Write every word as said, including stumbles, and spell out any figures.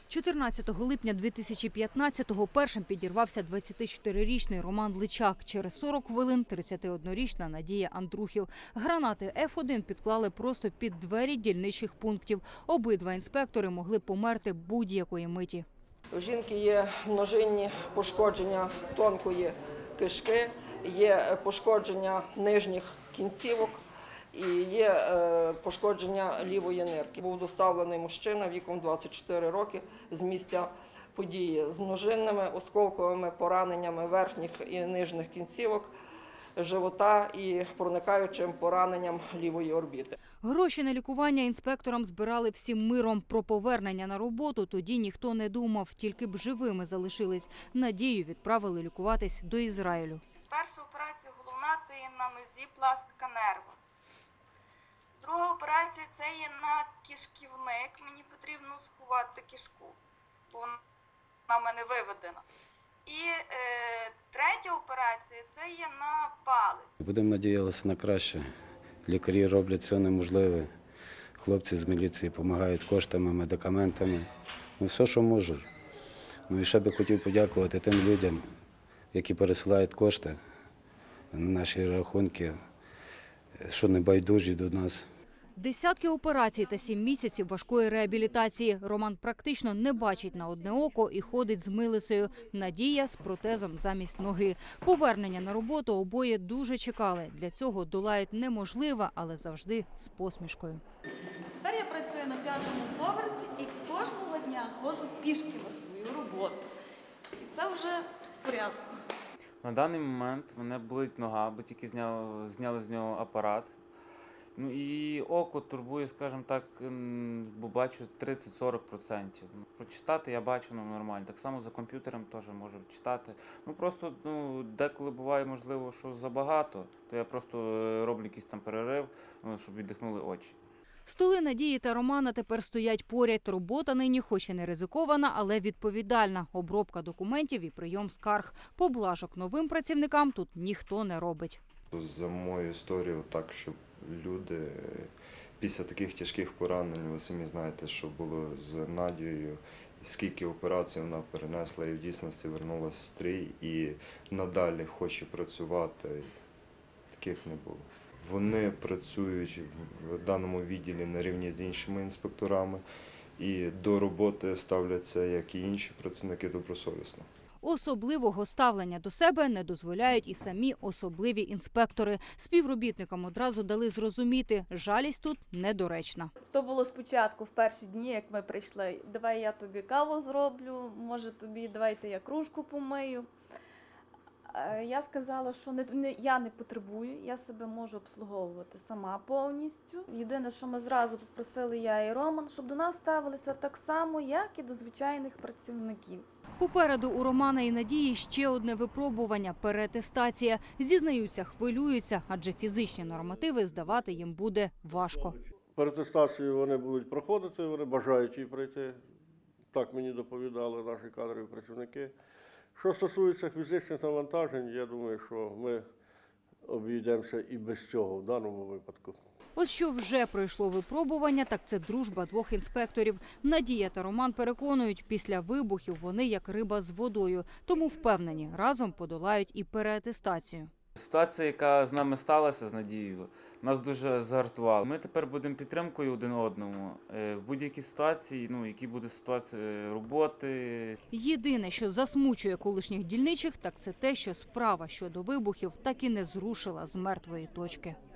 чотирнадцятого липня дві тисячі п'ятнадцятого першим підірвався двадцятичотирирічний Роман Личак. Через сорок хвилин – тридцятиоднорічна Надія Андрухів. Гранати еф один підклали просто під двері дільничних пунктів. Обидва інспектори могли померти будь-якої миті. У жінки є множинні пошкодження тонкої кишки, є пошкодження нижніх кінцівок і є пошкодження лівої нирки. Був доставлений мужчина віком двадцять чотири роки з місця події з множинними осколковими пораненнями верхніх і нижніх кінцівок, живота і проникаючим пораненням лівої орбіти. Гроші на лікування інспекторам збирали всім миром. Про повернення на роботу тоді ніхто не думав, тільки б живими залишились. Надію відправили лікуватись до Ізраїлю. Перша операція головна – це є на нозі пластика нерва. Друга операція – це є на кишківник. Мені потрібно сховати кишку, бо вона в мене виведена. І е, третя операція – це є на палець. Будемо сподіватися на краще. Лікарі роблять все неможливе. Хлопці з міліції допомагають коштами, медикаментами. Ну, все, що можуть. Ну, і ще би хотів подякувати тим людям, які пересилають кошти на наші рахунки, що не байдужі до нас. Десятки операцій та сім місяців важкої реабілітації. Роман практично не бачить на одне око і ходить з милицею. Надія з протезом замість ноги. Повернення на роботу обоє дуже чекали. Для цього долають неможливе, але завжди з посмішкою. Тепер я працюю на п'ятому поверсі і кожного дня ходжу пішки на свою роботу. І це вже в порядку. На даний момент мене болить нога, бо тільки зняли, зняли з нього апарат. Ну і око турбує, скажімо так, бо бачу тридцять-сорок відсотків. Прочитати я бачу ну, нормально. Так само за комп'ютером теж можу читати. Ну просто ну, деколи буває, можливо, що забагато, то я просто роблю якийсь там перерив, ну, щоб віддихнули очі. Столи Надії та Романа тепер стоять поряд. Робота нині хоч і не ризикована, але відповідальна. Обробка документів і прийом скарг. Поблажок новим працівникам тут ніхто не робить. За мою історію так, щоб люди після таких тяжких поранень, ви самі знаєте, що було з Надією, скільки операцій вона перенесла і в дійсності вернулася в стрій і надалі хоче працювати, таких не було. Вони працюють в даному відділі на рівні з іншими інспекторами і до роботи ставляться, як і інші працівники, добросовісно. Особливого ставлення до себе не дозволяють і самі особливі інспектори. Співробітникам одразу дали зрозуміти, жалість тут недоречна. То було спочатку, в перші дні, як ми прийшли, давай я тобі каву зроблю, може тобі, давайте я кружку помию. Я сказала, що не, не, я не потребую, я себе можу обслуговувати сама повністю. Єдине, що ми зразу попросили я і Роман, щоб до нас ставилися так само, як і до звичайних працівників. Попереду у Романа і Надії ще одне випробування – переатестація. Зізнаються, хвилюються, адже фізичні нормативи здавати їм буде важко. Переатестацію вони будуть проходити, вони бажають її пройти. Так мені доповідали наші кадрові працівники. Що стосується фізичних навантажень, я думаю, що ми обійдемося і без цього в даному випадку. От що вже пройшло випробування, так це дружба двох інспекторів. Надія та Роман переконують, після вибухів вони як риба з водою. Тому впевнені, разом подолають і переатестацію. Ситуація, яка з нами сталася з Надією, нас дуже загартувала. Ми тепер будемо підтримкою один одному в будь-якій ситуації, ну, які буде ситуації роботи. Єдине, що засмучує колишніх дільничих, так це те, що справа щодо вибухів так і не зрушила з мертвої точки.